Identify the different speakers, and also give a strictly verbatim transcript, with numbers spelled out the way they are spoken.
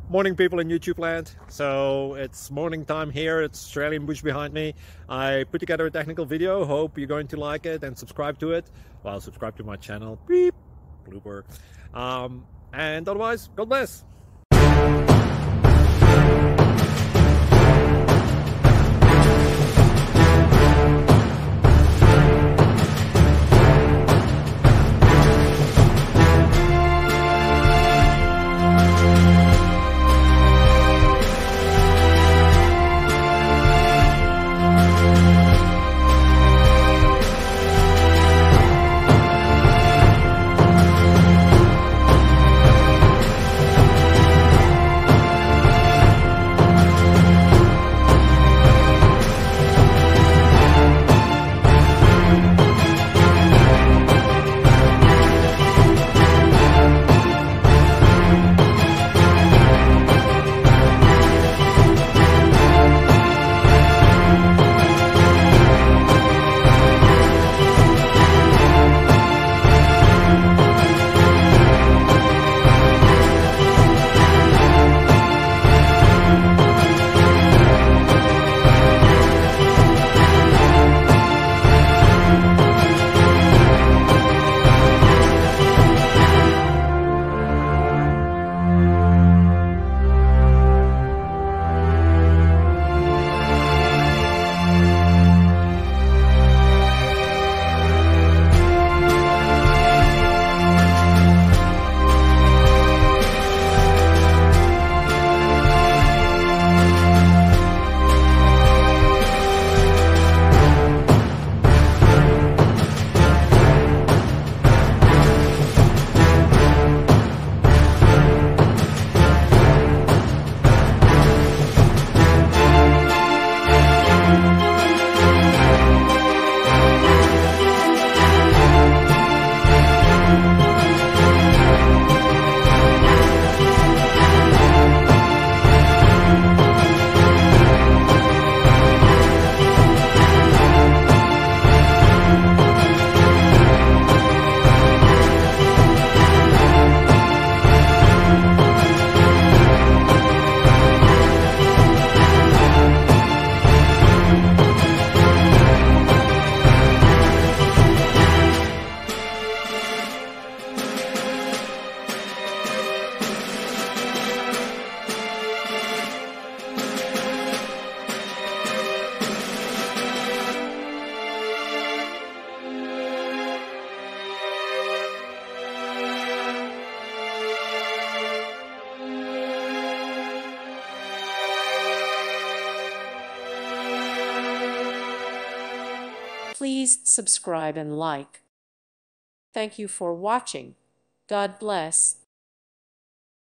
Speaker 1: Morning, people in YouTube land. So it's morning time here. It's Australian bush behind me. I put together a technical video. Hope you're going to like it and subscribe to it. Well, subscribe to my channel. Beep. Blooper. Um, and otherwise, God bless.
Speaker 2: Please subscribe and like. Thank you for watching. God bless.